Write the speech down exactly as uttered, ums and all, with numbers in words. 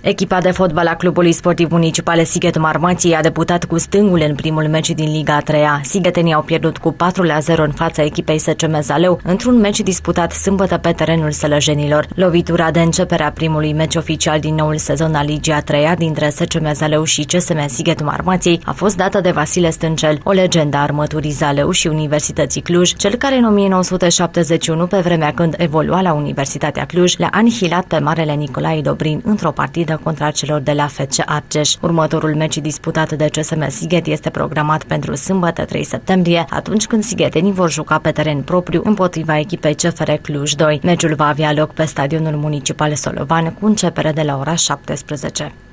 Echipa de fotbal a Clubului Sportiv Municipal Sighet Marmației a debutat cu stângul în primul meci din Liga a treia. Sighetenii au pierdut cu patru la zero în fața echipei S C M Zalău, într-un meci disputat sâmbătă pe terenul sălăjenilor. Lovitura de începere a primului meci oficial din noul sezon al Ligii a treia dintre S C M Zalău și C S M Sighet Marmației a fost dată de Vasile Stâncel, o legendă a armăturii Zalău și Universității Cluj, cel care în o mie nouă sute șaptezeci și unu, pe vremea când evolua la Universitatea Cluj, le-a anihilat pe marele Nicolae Dobrin într-o partidă contra celor de la F C Argeș. Următorul meci disputat de C S M Sighet este programat pentru sâmbătă trei septembrie, atunci când sighetenii vor juca pe teren propriu împotriva echipei C F R Cluj doi. Meciul va avea loc pe stadionul municipal Solovan cu începere de la ora șaptesprezece.